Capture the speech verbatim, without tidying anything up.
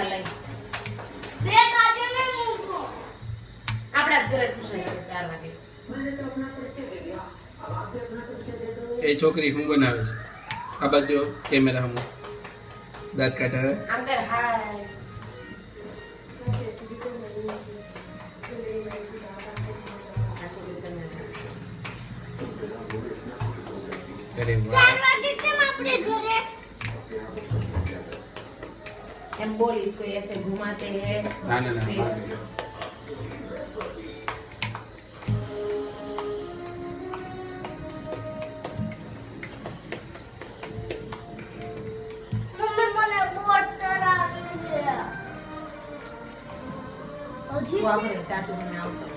પરોઠા લઈ બે કાજે ને મૂકો આપડા ઘરે ટ્યુશન છે ચાર વાગે એ છોકરી હું બનાવે છે આ બાજુ કેમેરા હમ દાંત કાઢે અંદર હાય અરે વાહ ચાર વાગે કેમ આપણે ઘરે एम बोल इसको ऐसे घुमाते हैं ना ना ना મમ્મી મને બોટ તરાવી છે હજી वो अपने चाचू ने आओ